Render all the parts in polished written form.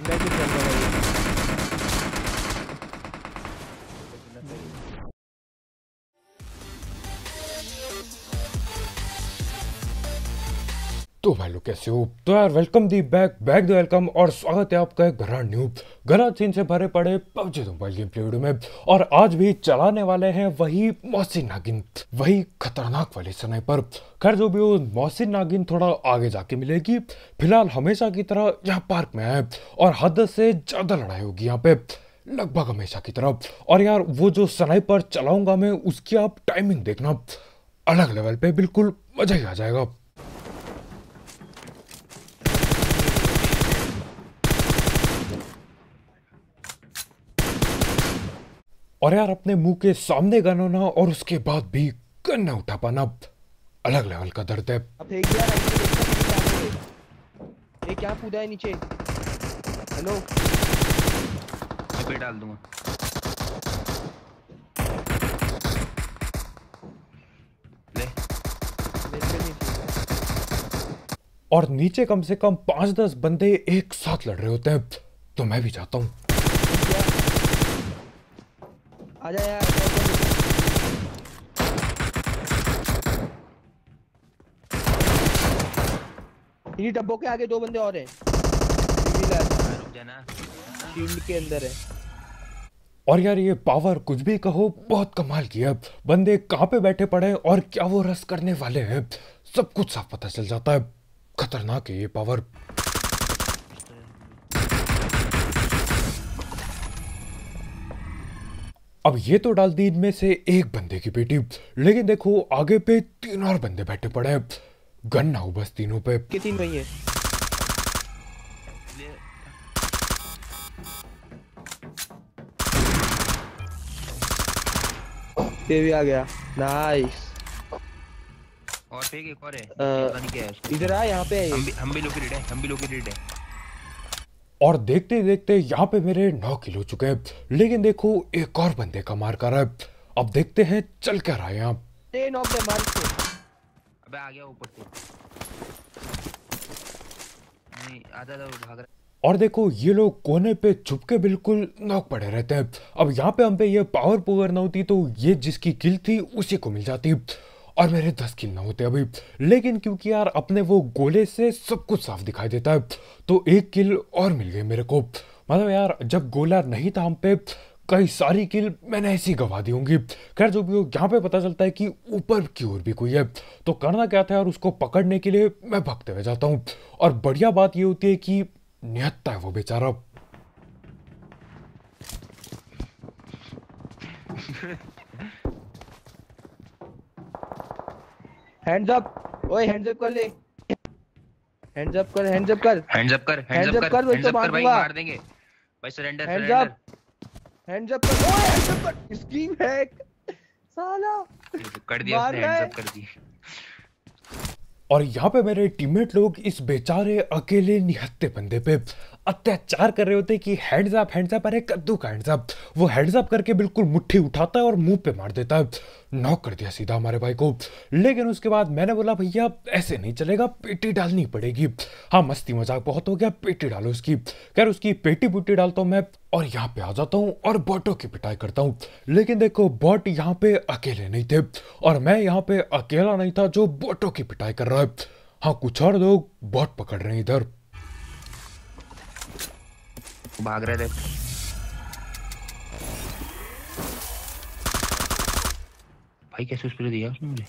मैं किल कर रहा तो भाई लोग कैसे हो? तो यार welcome the back back the welcome और स्वागत है आपका एक ग्रांड न्यू गलत सीन से भरे पड़े PUBG mobile game play video में। और आज भी चलाने वाले हैं वही मोहसिन नागिन, वही खतरनाक वाली स्नाइपर। खैर जो भी हो, मोहसिन नागिन थोड़ा आगे जाके मिलेगी। फिलहाल हमेशा की तरह यहाँ पार्क में है और हद से ज्यादा लड़ाई होगी यहाँ पे, लगभग हमेशा की तरह। और यार वो जो स्नाइपर चलाऊंगा मैं, उसकी आप टाइमिंग देखना, अलग लेवल पे, बिल्कुल मजा ही आ जाएगा। और यार अपने मुंह के सामने गन होना और उसके बाद भी गन न उठा पाना, अलग लेवल का दर्द है। अब फेंक दिया राइट से देखना किसी आगे। ये क्या कूदा है नीचे? हेलो मैं पे डाल दूंगा। ले मेरे पे नहीं। और नीचे कम से कम 5-10 बंदे एक साथ लड़ रहे होते हैं, तो मैं भी चाहता हूँ। आजा यार इन्हीं डब्बों के आगे दो बंदे और हैं। रुक जाना, शील्ड के अंदर है। और यार ये पावर कुछ भी कहो, बहुत कमाल की है। बंदे कहाँ पे बैठे पड़े हैं और क्या वो रस करने वाले हैं, सब कुछ साफ पता चल जाता है। खतरनाक है ये पावर। अब ये तो डाल दी इनमें से एक बंदे की बेटी, लेकिन देखो आगे पे 3 और बंदे बैठे पड़े हैं। गन ना हो बस तीनों पे। के 3 वही है। ले ये भी आ गया। नाइस। और फेंक एक और है, अ, पता नहीं क्या है उसका। इधर आ, यहाँ पे है ये। हम भी लोकेटेड है, हम भी लोकेटेड है। और देखते देखते यहाँ पे मेरे 9 किल हो चुके हैं, लेकिन देखो एक और बंदे का मार कर रहा है। अब देखते हैं चल क्या रहा है यहाँ। 10 ऑफ द मार्क से। अबे आ गया ऊपर से। नहीं आधा था, वो भाग रहा। और देखो ये लोग कोने पे छुप के बिल्कुल नॉक पड़े रहते हैं। अब यहाँ पे हम पे ये पावर पुअर ना होती तो ये जिसकी किल थी उसी को मिल जाती, और मेरे 10 किल ना होते अभी। लेकिन क्योंकि यार अपने वो गोले से सब कुछ साफ दिखाई देता है, तो एक किल और मिल गई मेरे को। मतलब यार जब गोला नहीं था हम पे, कई सारी किल मैंने ऐसी गवा दी होंगी। खैर जो भी हो, यहाँ पे पता चलता है कि ऊपर की ओर भी कोई है। तो करना क्या था यार, उसको पकड़ने के लिए मैं भागते हुए जाता हूँ। और बढ़िया बात ये होती है कि निहत्ता है वो बेचारा। Hands up. ओए हैंड्स अप कर ले। हैंड्स अप कर, हैंड्स अप कर। हैंड्स अप कर, Hands हैंड्स up अप कर, कर, वही हैंड्स तो अप कर भाई, मारूंगा। मार देंगे भाई। Surrender hands surrender. Up, hands up कर। ओए हैंड्स अप कर। स्क्रीम हैक साला कर दिया मार उसने, रहा हैंड्स है। अप कर दी। और यहाँ पे मेरे टीममेट लोग इस बेचारे अकेले निहत्ते बंदे पे अत्याचार कर रहे होते कि हैंड्स अप, अरे कद्दू का हैंड्स अप। वो हैंड्स अप करके बिल्कुल मुट्ठी उठाता है और मुंह पे मार देता है। नॉक कर दिया सीधा हमारे भाई को। लेकिन उसके बाद मैंने बोला भैया ऐसे नहीं चलेगा, पेटी डालनी पड़ेगी। हाँ मस्ती मजाक बहुत हो गया, पेटी डालो उसकी। खैर उसकी पेटी पुटी डालता हूँ मैं और यहाँ पे आ जाता हूँ और बॉटों की पिटाई करता हूँ। लेकिन देखो बॉट यहाँ पे अकेले नहीं थे और मैं यहाँ पे अकेला नहीं था जो बॉटों की पिटाई कर रहा है। हाँ कुछ और लोग बॉट पकड़ रहे हैं इधर। भाग रहे थे। भाई कैसे उस पर दिया उसने मुझे।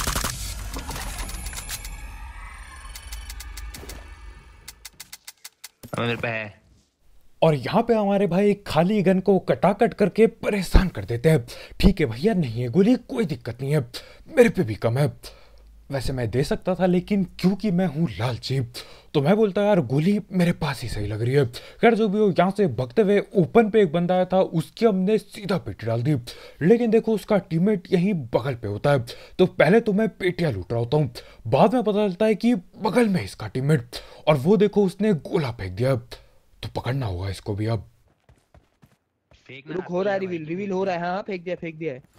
अब मेरे पे है। और यहाँ पे हमारे भाई खाली गन को कटाकट करके परेशान कर देते हैं। ठीक है भैया, नहीं है गोली, कोई दिक्कत नहीं है, मेरे पे भी कम है। वैसे मैं दे सकता था, लेकिन क्योंकि मैं हूँ लालची तो मैं बोलता यार गोली मेरे पास ही सही लग रही है। खैर जो भी हो, यहाँ से भगते हुए ओपन पे एक बंदा आया था, उसकी हमने सीधा पेटी डाल दी। लेकिन देखो उसका टीममेट यहीं बगल पे होता है, तो पहले तो मैं पेटियां लूट रहा होता हूँ, बाद में पता चलता है कि बगल में इसका टीममेट, और वो देखो उसने गोला फेंक दिया। तो पकड़ना होगा इसको भी अब। फेंकना रुक, हो रहा है रिवील, रिवील हो रहा है। हाँ फेंक दिया, फेंक दिया है।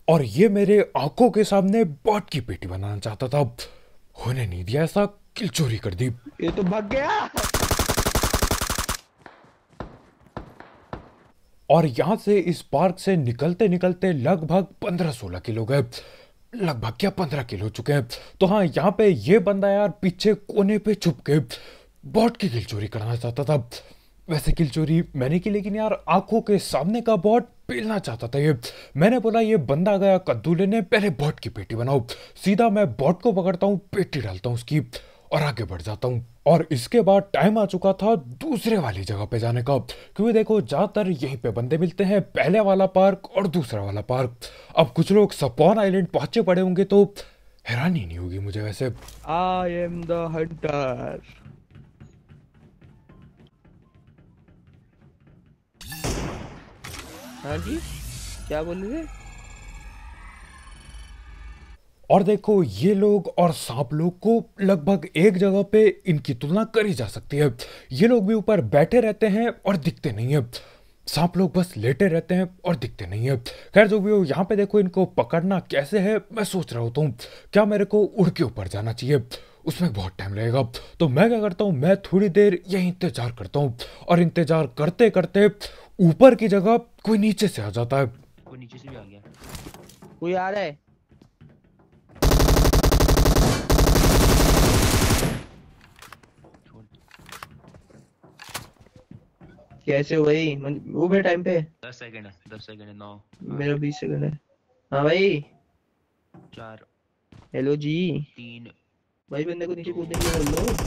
और ये मेरे आंखों के सामने बॉट की पेटी बनाना चाहता था, होने नहीं दिया ऐसा, किल चोरी कर दी। ये तो भाग गया। और यहां से इस पार्क से निकलते निकलते लगभग 15-16 किलो गए, लगभग क्या 15 किलो हो चुके हैं। तो हाँ, यहाँ पे ये बंदा यार पीछे कोने पे छुप के बॉट की किल चोरी करना चाहता था। वैसे किल चोरी मैंने की, लेकिन यार आंखों के सामने का बॉट पेलना चाहता था ये। मैंने बोला ये बंदा गया कद्दू लेने, पहले बॉट की पेटी बनाओ। सीधा मैं बॉट को पकड़ता हूँ, पेटी डालता हूँ उसकी और आगे बढ़ जाता हूँ। और इसके बाद टाइम आ चुका था दूसरे वाली जगह पे जाने का, क्योंकि देखो ज्यादातर यहीं पे बंदे मिलते हैं, पहले वाला पार्क और दूसरा वाला पार्क। अब कुछ लोग स्पॉन आइलैंड पहुंचे पड़े होंगे तो हैरानी नहीं होगी मुझे वैसे। I am the hunter. हाँ जी, क्या बोल रहे थे? और देखो ये लोग और सांप लोग को लगभग एक जगह पे इनकी तुलना करी जा सकती है। ये लोग भी ऊपर बैठे रहते हैं और दिखते नहीं है, सांप लोग बस लेटे रहते हैं और दिखते नहीं है। खैर जो भी हो, यहाँ पे देखो इनको पकड़ना कैसे है मैं सोच रहा होता हूँ, क्या मेरे को उड़ के ऊपर जाना चाहिए, उसमें बहुत टाइम लगेगा। तो मैं क्या करता हूँ, मैं थोड़ी देर यही इंतजार करता हूँ, और इंतजार करते करते ऊपर की जगह कोई नीचे से आ जाता है। कोई नीचे से भी आ गया। कोई आ रहा है। छोड़। कैसे भाई? वो मेरे टाइम पे 10 सेकंड है, 10 सेकंड है। 9 मेरा 20 सेकंड है। हाँ भाई। 4 हेलो जी 3 भाई, बंदे को नीचे कूदने के लिए बोल लो।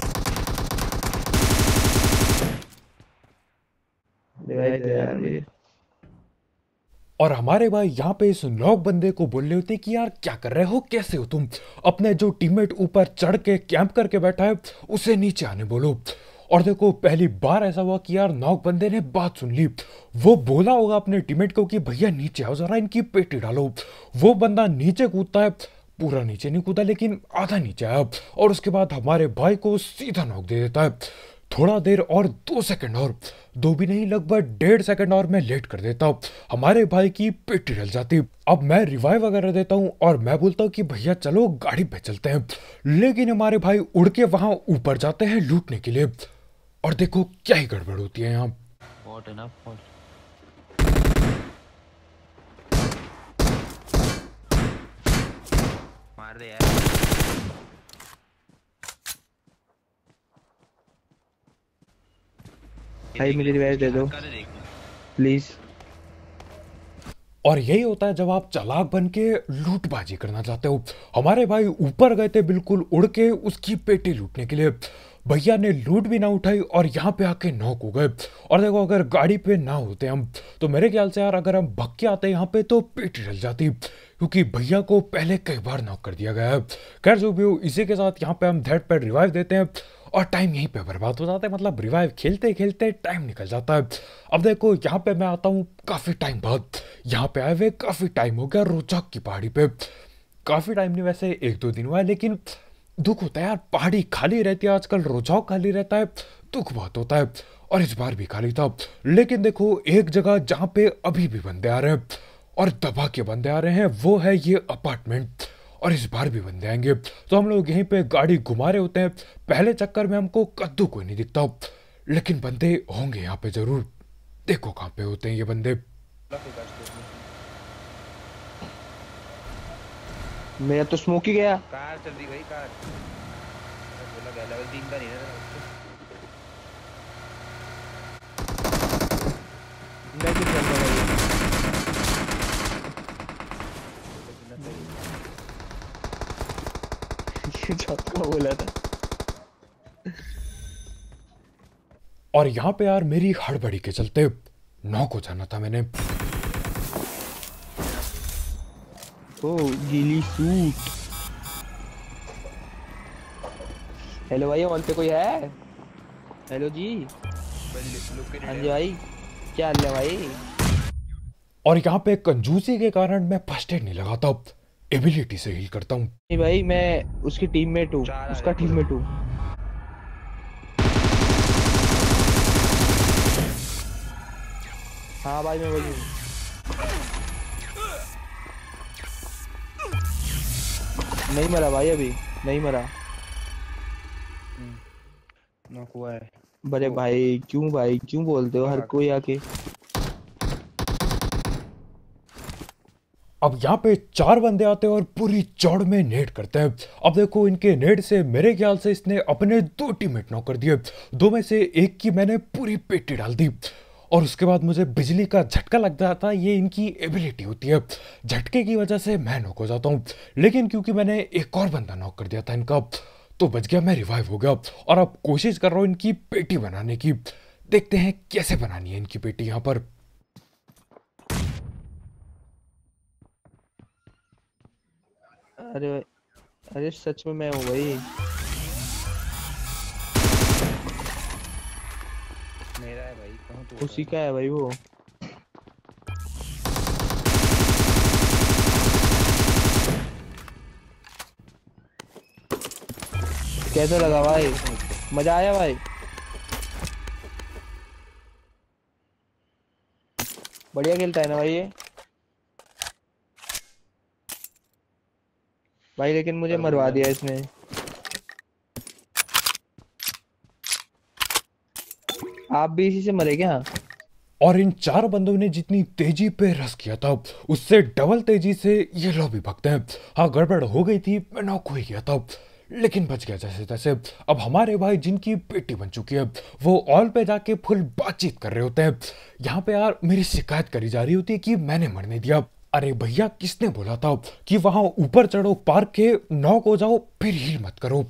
दिखाई दे यार मुझे। और हमारे भाई यहाँ पे इस नॉक बंदे को बोल रहे होते कि यार क्या कर रहे हो, कैसे हो तुम, अपने जो टीममेट ऊपर चढ़ के कैंप करके बैठा है उसे नीचे आने बोलो। और देखो पहली बार ऐसा हुआ कि यार नॉक बंदे ने बात सुन ली, वो बोला होगा अपने टीममेट को कि भैया नीचे आओ जरा, इनकी पेटी डालो। वो बंदा नीचे कूदता है, पूरा नीचे नहीं कूदा लेकिन आधा नीचे आया, और उसके बाद हमारे भाई को सीधा नॉक दे देता है। थोड़ा देर और 2 सेकंड और, 2 भी नहीं लगभग 1.5 सेकंड और मैं लेट कर देता हूँ, हमारे भाई की पेटी डल जाती। अब मैं रिवाइव वगैरह देता हूँ और मैं बोलता हूँ कि भैया चलो गाड़ी पे चलते हैं, लेकिन हमारे भाई उड़ के वहां ऊपर जाते हैं लूटने के लिए। और देखो क्या ही गड़बड़ होती है यहाँ। बॉट है ना, बॉट। मार दे यार। भाई मुझे रिवाइव दे दो प्लीज। और यही होता है जब आप चालाक बन के लूटबाजी करना चाहते हो। हमारे भाई ऊपर गए थे बिल्कुल उड़ के उसकी पेटी लूटने के लिए, भैया ने लूट भी ना उठाई और यहाँ पे आके नॉक हो गए। और देखो अगर गाड़ी पे ना होते हम तो मेरे ख्याल से यार अगर हम भग के आते यहाँ पे तो पेटी डल जाती, क्योंकि भैया को पहले कई बार नॉक कर दिया गया है। खैर जो भी हो, इसी के साथ यहाँ पे हम धैट पे रिवाइव देते हैं और टाइम यहीं पे बर्बाद हो जाता है, मतलब रिवाइव खेलते खेलते टाइम निकल जाता है। अब देखो यहाँ पे मैं आता हूँ काफी टाइम बाद, यहाँ पे आए हुए काफी टाइम हो गया रोजाक की पहाड़ी पे। काफी टाइम नहीं, वैसे 1-2 दिन हुआ है, लेकिन दुख होता है यार, पहाड़ी खाली रहती है आजकल, रोजाक खाली रहता है, दुख बहुत होता है। और इस बार भी खाली था, लेकिन देखो एक जगह जहाँ पे अभी भी बंदे आ रहे हैं और दबा के बंदे आ रहे हैं, वो है ये अपार्टमेंट, और इस बार भी बंदे आएंगे। तो हम लोग यहीं पे गाड़ी घुमा रहे होते हैं, पहले चक्कर में हमको कद्दू कोई नहीं दिखता, लेकिन बंदे होंगे यहाँ पे जरूर। देखो कहाँ पे होते हैं ये बंदे। मेरा तो स्मोक ही गया। कार चल रही भाई, कार। बोला गया लेवल 3 का नहीं है। मैं कुछ कर रहा हूँ। झटका बोला था। और यहाँ पे यार मेरी हड़बड़ी के चलते नॉक हो जाना था मैंने। ओ गीली सूट। हेलो भाई, ऑन पे कोई है? हेलो जी। हाँ जी भाई, क्या हाल है भाई? और यहाँ पे कंजूसी के कारण मैं फर्स्ट एड नहीं लगाता, एबिलिटी से हील करता हूँ। नहीं भाई, मैं उसकी टीममेट हूँ, उसका टीममेट हूँ। हाँ भाई मैं वही हूँ। नहीं मरा भाई, अभी नहीं मरा। नॉक हुआ है। बड़े भाई क्यों बोलते हो हर कोई आके। अब यहाँ पे 4 बंदे आते हैं और पूरी चौड़ में नेट करते हैं। अब देखो इनके नेट से मेरे ख्याल से इसने अपने 2 टीममेट नॉक कर दिए। 2 में से एक की मैंने पूरी पेटी डाल दी और उसके बाद मुझे बिजली का झटका लग जाता है। ये इनकी एबिलिटी होती है, झटके की वजह से मैं नॉक हो जाता हूँ। लेकिन क्योंकि मैंने एक और बंदा नॉक कर दिया था इनका, तो बच गया, मैं रिवाइव हो गया और अब कोशिश कर रहा हूँ इनकी पेटी बनाने की। देखते हैं कैसे बनानी है इनकी पेटी यहाँ पर। अरे अरे सच में मैं हूँ भाई। मेरा है भाई, कहाँ तू? उसी का है भाई वो। कैसा लगा भाई? मजा आया भाई? बढ़िया खेलता है ना भाई ये भाई, लेकिन मुझे मरवा दिया इसने। आप भी इसी से मरे क्या? और इन 4 बंदों ने जितनी तेजी पे रस किया था उससे डबल तेजी से ये लॉबी भागते हैं। हाँ गड़बड़ हो गई थी, मैं नॉक हो ही गया था लेकिन बच गया जैसे तैसे। अब हमारे भाई जिनकी पेटी बन चुकी है वो ऑल पे जाके फुल बातचीत कर रहे होते हैं। यहाँ पे यार मेरी शिकायत करी जा रही होती है कि मैंने मरने दिया। अरे भैया किसने बोला था कि वहां ऊपर चढ़ो, पार्क के नॉक हो जाओ, फिर हील मत करो।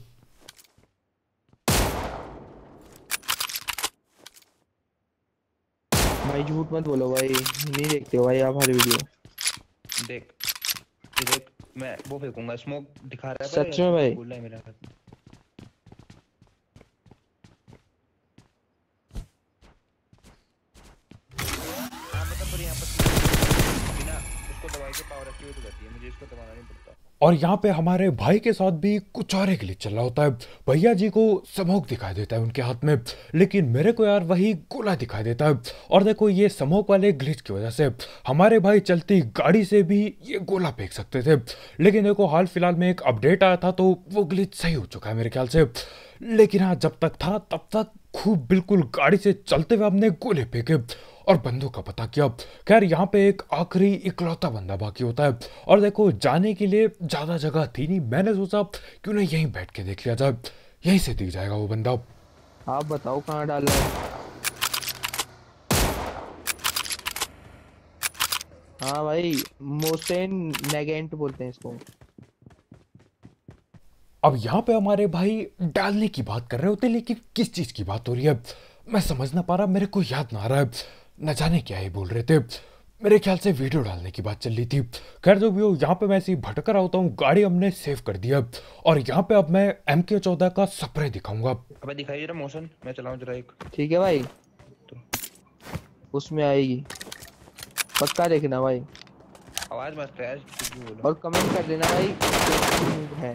भाई झूठ मत बोलो भाई, नहीं देखते हो भाई आप हर वीडियो। देख ये देख, मैं वो फेंकूंगा, स्मोक दिखा रहा है सच में भाई? बोल रहा है मेरा हाथ। हाँ मतलब पर यहाँ पर बिना उसको दवाई के पावर एक्टिवेट हो जाती है, मुझे इसको दबाना नहीं पड़ता। और यहाँ पे हमारे भाई के साथ भी कुछ और एक ग्लिच चल रहा होता है। भैया जी को स्मोक दिखाई देता है उनके हाथ में, लेकिन मेरे को यार वही गोला दिखाई देता है। और देखो ये स्मोक वाले ग्लिच की वजह से हमारे भाई चलती गाड़ी से भी ये गोला फेंक सकते थे। लेकिन देखो हाल फिलहाल में एक अपडेट आया था तो वो ग्लिच सही हो चुका है मेरे ख्याल से। लेकिन हाँ जब तक था तब तक खूब बिल्कुल गाड़ी से चलते हुए हमने गोले फेंके और बंदों का पता किया। खैर यहाँ पे एक आखिरी इकलौता बंदा बाकी होता है और देखो जाने के लिए ज्यादा जगह थी नहीं, मैंने सोचा क्यों ना यहीं बैठ के देख लिया जाए, यहीं से दिख जाएगा वो बंदा। आप बताओ कहाँ डालना है? हाँ भाई, मोसेन नेगेंट बोलते हैं इसको। अब यहाँ पे हमारे भाई डालने की बात कर रहे होते लेकिन किस चीज की बात हो रही है मैं समझ ना पा रहा, मेरे को याद ना आ रहा है, न जाने क्या ही बोल रहे थे। मेरे ख्याल से वीडियो डालने की बात चल रही थी। खैर जो भी हो, यहाँ पे मैं ऐसे ही भटक रहा होता हूँ, गाड़ी हमने सेव कर दिया और यहाँ पे अब मैं MK14 का स्प्रे दिखाऊंगा। अबे दिखाई जरा मोशन, मैं चलाऊं जरा एक। ठीक है भाई, उसमें आएगी पक्का, देखना भाई। आवाज मत क्रैश कुछ भी बोलो। और कमेंट कर देना भाई है,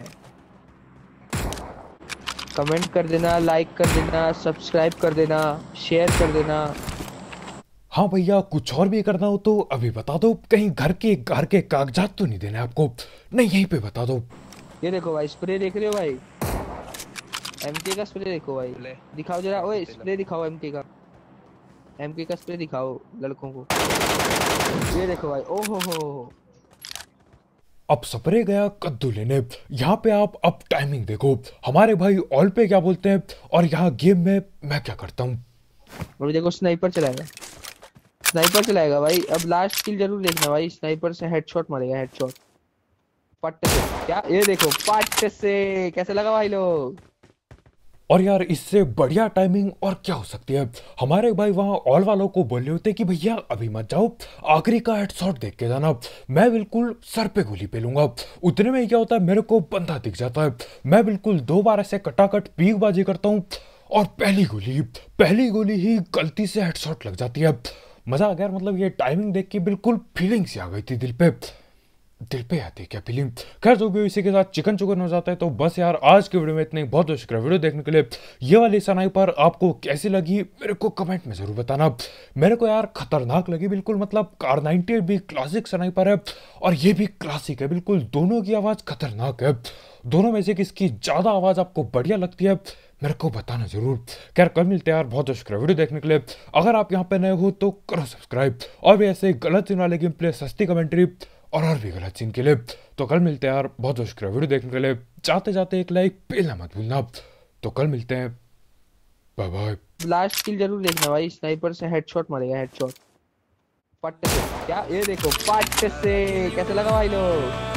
कमेंट कर देना, लाइक कर देना, सब्सक्राइब कर देना, शेयर कर देना। हाँ भैया कुछ और भी करना हो तो अभी बता दो, कहीं घर के कागजात तो नहीं देने आपको, नहीं यहीं पे बता दो। ये देखो भाई स्प्रे देख रहे हो भाई, एमके का स्प्रे देखो भाई, ले। दिखाओ जरा, ओए स्प्रे दिखाओ एमके का, एमके का स्प्रे दिखाओ लड़कों को। ये देखो भाई, ओहो हो। अब स्प्रे गया कद्दू लेने। यहाँ पे आप अब टाइमिंग देखो, हमारे भाई ऑल पे क्या बोलते हैं और यहाँ गेम में मैं क्या करता हूँ। और देखो स्नाइपर चलाएगा, स्नाइपर चलाएगा भाई। अब लास्ट किल जरूर देखना भाई, स्नाइपर से हेडशॉट मारेगा, हेडशॉट पट्टे से। क्या ये देखो पट्टे से, कैसे लगा भाई लोग? और यार इससे बढ़िया टाइमिंग और क्या हो सकती है। हमारे भाई वहां ऑल वालों को बोल रहे होते कि भैया अभी मत जाओ, आखिरी का हेडशॉट देख के जाना, मैं बिल्कुल सर पे गोली पेलूंगा। उतने में क्या होता है, मेरे को बंदा दिख जाता है, मैं बिल्कुल 2 बार ऐसे कटाकट पीकबाजी करता हूँ और पहली गोली ही गलती से हेडशॉट लग जाती है। मजा आ गया, मतलब ये टाइमिंग देख के बिल्कुल फीलिंग सी आ गई थी दिल पे। दिल पे आती है क्या फीलिंग। खैर जो भी हो, इसी के साथ चिकन चुकन हो जाता है। तो बस यार आज की वीडियो में इतने ही। बहुत बहुत शुक्रिया वीडियो देखने के लिए। ये वाली स्नाइपर आपको कैसी लगी मेरे को कमेंट में जरूर बताना। मेरे को यार खतरनाक लगी बिल्कुल। मतलब कार 98 भी क्लासिक स्नाइपर है और ये भी क्लासिक है बिल्कुल। दोनों की आवाज़ खतरनाक है। दोनों में से किसकी ज़्यादा आवाज़ आपको बढ़िया लगती है मेरे को बताना जरूर। खैर कल मिलते हैं यार। बहुत बहुत शुक्रिया वीडियो देखने के लिए। अगर आप यहाँ पे नए हो तो करो सब्सक्राइब। और भी ऐसे गलत सीन वाले गेम प्ले, सस्ती कमेंट्री और भी गलत सीन के लिए। तो कल मिलते हैं यार। बहुत बहुत शुक्रिया वीडियो देखने के लिए। जाते जाते एक लाइक पेलना मत भूलना। तो कल मिलते हैं। Bye bye. लास्ट किल जरूर देखना भाई, स्नाइपर से हेडशॉट मारेगा, हेडशॉट पट्टे से। क्या ये देखो, पट्टे से कैसे लगा भाई लोग।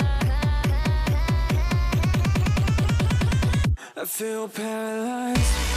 I feel paralyzed.